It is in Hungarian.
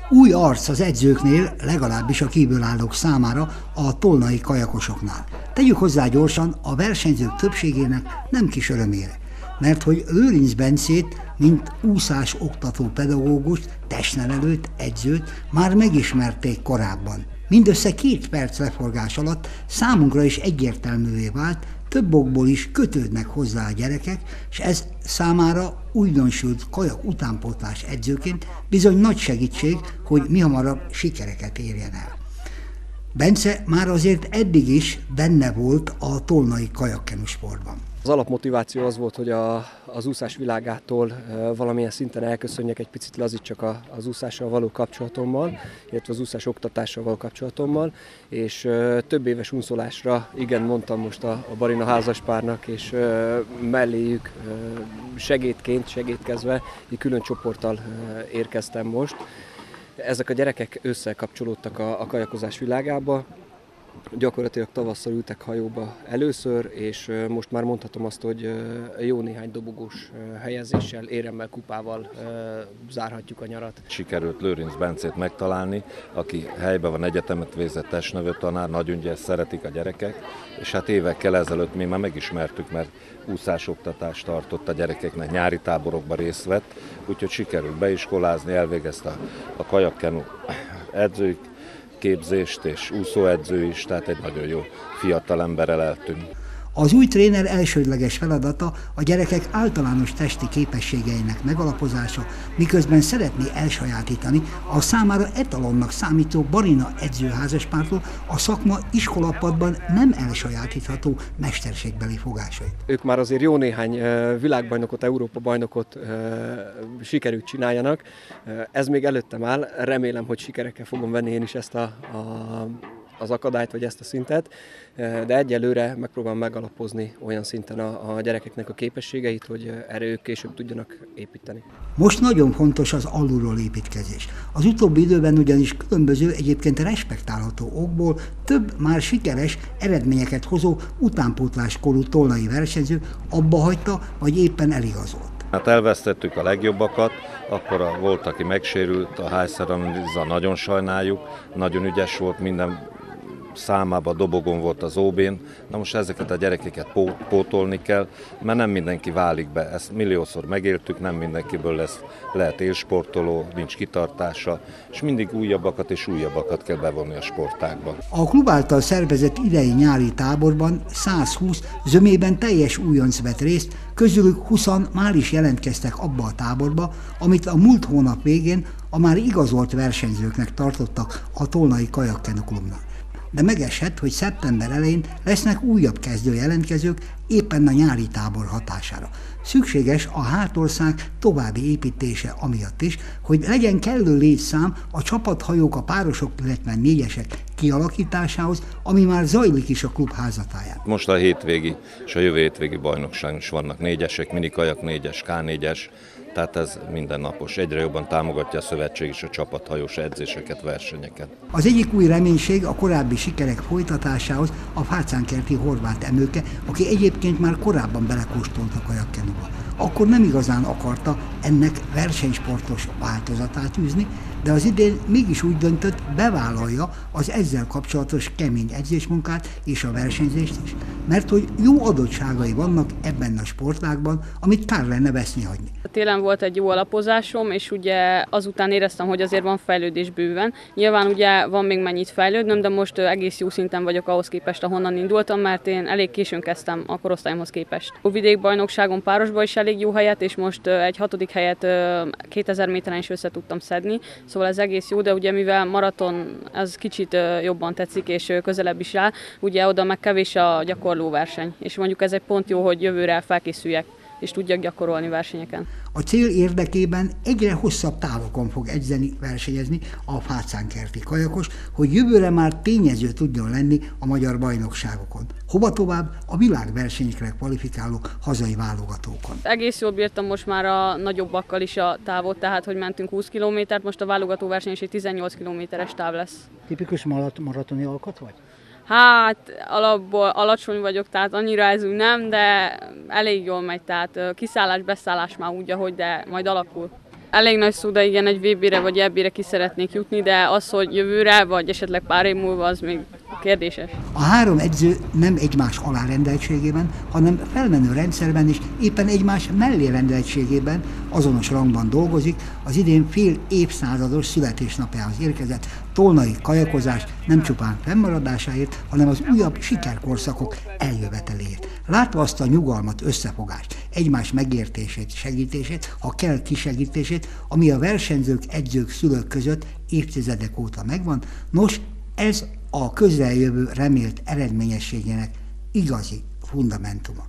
Új arc az edzőknél, legalábbis a kívülállók számára, a tolnai kajakosoknál. Tegyük hozzá gyorsan, a versenyzők többségének nem kis örömére, mert hogy Lőrinc Bencét, mint úszás oktató pedagógust, testnevelőt, edzőt már megismerték korábban. Mindössze 2 perc leforgás alatt számunkra is egyértelművé vált, több okból is kötődnek hozzá a gyerekek, és ez számára újdonsült kajak utánpótlás edzőként bizony nagy segítség, hogy mihamarabb sikereket érjen el. Bence már azért eddig is benne volt a tolnai kajakkenusportban. Az alapmotiváció az volt, hogy az úszás világától valamilyen szinten elköszönjek, egy picit lazítsak az úszással való kapcsolatommal, illetve az úszás oktatással való kapcsolatommal, és több éves unszolásra igen mondtam most a Barina házaspárnak, és melléjük segédkezve egy külön csoporttal érkeztem most. Ezek a gyerekek összekapcsolódtak a kajakozás világába. Gyakorlatilag tavasszal ültek hajóba először, és most már mondhatom azt, hogy jó néhány dobogós helyezéssel, éremmel, kupával zárhatjuk a nyarat. Sikerült Lőrinc Bencét megtalálni, aki helyben van, egyetemet végzett, testnevelő tanár, nagyon ugye szeretik a gyerekek, és hát évekkel ezelőtt mi már megismertük, mert úszásoktatást tartott a gyerekeknek, nyári táborokban részt vett, úgyhogy sikerült beiskolázni, elvégezte a kajakkenu edzők képzést és úszóedző is, tehát egy nagyon jó fiatal emberrel eltűnt. Az új tréner elsődleges feladata a gyerekek általános testi képességeinek megalapozása, miközben szeretné elsajátítani a számára etalonnak számító Barina edzőházaspártól a szakma iskolapadban nem elsajátítható mesterségbeli fogásait. Ők már azért jó néhány világbajnokot, Európa-bajnokot sikerült csináljanak. Ez még előttem áll, remélem, hogy sikerekkel fogom venni én is ezt az akadályt, vagy ezt a szintet, de egyelőre megpróbálom megalapozni olyan szinten a gyerekeknek a képességeit, hogy erre ők később tudjanak építeni. Most nagyon fontos az alulról építkezés. Az utóbbi időben ugyanis különböző, egyébként respektálható okból több már sikeres eredményeket hozó utánpótláskorú tolnai versenyző abba hagyta, vagy éppen eligazolt. Hát elvesztettük a legjobbakat, akkor volt, aki megsérült, a Hájszeraniza nagyon sajnáljuk, nagyon ügyes volt, minden számában dobogon volt az OB-n. Na most ezeket a gyerekeket pótolni kell, mert nem mindenki válik be. Ezt milliószor megéltük, nem mindenkiből lehet élsportoló, nincs kitartása, és mindig újabbakat és újabbakat kell bevonni a sportágba. A klub által szervezett idei nyári táborban 120 zömében teljes újonc vett részt, közülük 20-an már is jelentkeztek abba a táborba, amit a múlt hónap végén a már igazolt versenyzőknek tartottak a tolnai kajakkenu klubnál. De megeshet, hogy szeptember elején lesznek újabb kezdő jelentkezők éppen a nyári tábor hatására. Szükséges a hátország további építése amiatt is, hogy legyen kellő létszám a csapathajók, a párosok, illetve négyesek kialakításához, ami már zajlik is a klub házatáján. Most a hétvégi és a jövő hétvégi bajnokságon is vannak négyesek, minikajak négyes, K4-es, tehát ez mindennapos. Egyre jobban támogatja a szövetség és a csapathajós edzéseket, versenyeket. Az egyik új reménység a korábbi sikerek folytatásához a Fácánkerti Horváth Emőke, aki egyébként már korábban belekóstolt a kajakkenuba. Akkor nem igazán akarta ennek versenysportos változatát űzni, de az idén mégis úgy döntött, bevállalja az ezzel kapcsolatos kemény edzésmunkát és a versenyzést is, mert hogy jó adottságai vannak ebben a sportágban, amit kár lenne veszni hagyni. Télen volt egy jó alapozásom, és ugye azután éreztem, hogy azért van fejlődés bőven. Nyilván ugye van még mennyit fejlődnöm, de most egész jó szinten vagyok ahhoz képest, ahonnan indultam, mert én elég későn kezdtem a korosztályomhoz képest. A vidékbajnokságon párosban is elég jó helyet, és most egy 6. helyet 2000 méteren is össze tudtam szedni. Szóval ez egész jó, de ugye mivel maraton, ez kicsit jobban tetszik, és közelebb is rá, ugye oda meg kevés a gyakorló verseny, és mondjuk ez egy pont jó, hogy jövőre felkészüljek, és tudjak gyakorolni versenyeken. A cél érdekében egyre hosszabb távokon fog edzeni, versenyezni a Fácánkerti kajakos, hogy jövőre már tényező tudjon lenni a magyar bajnokságokon. Hova tovább a világversenyekre kvalifikáló hazai válogatókon. Egész jól bírtam most már a nagyobbakkal is a távot, tehát hogy mentünk 20 kilométert, most a válogatóverseny is egy 18 kilométeres táv lesz. Tipikus maratoni alkat vagy? Hát alapból alacsony vagyok, tehát annyira ez úgy nem, de elég jól megy, tehát kiszállás, beszállás már úgy, ahogy, de majd alakul. elég nagy szó, de igen, egy VB-re vagy EB-re ki szeretnék jutni, de az, hogy jövőre, vagy esetleg pár év múlva, az még kérdéses. A három edző nem egymás alárendeltségében, hanem felmenő rendszerben is éppen egymás mellérendeltségében azonos rangban dolgozik. Az idén fél évszázados születésnapjához érkezett tolnai kajakozás nem csupán fennmaradásáért, hanem az újabb sikerkorszakok eljöveteléért. Látva azt a nyugalmat, összefogást, egymás megértését, segítését, ha kell kisegítését, ami a versenyzők, edzők, szülők között évtizedek óta megvan, nos, ez a közeljövő remélt eredményességének igazi fundamentuma.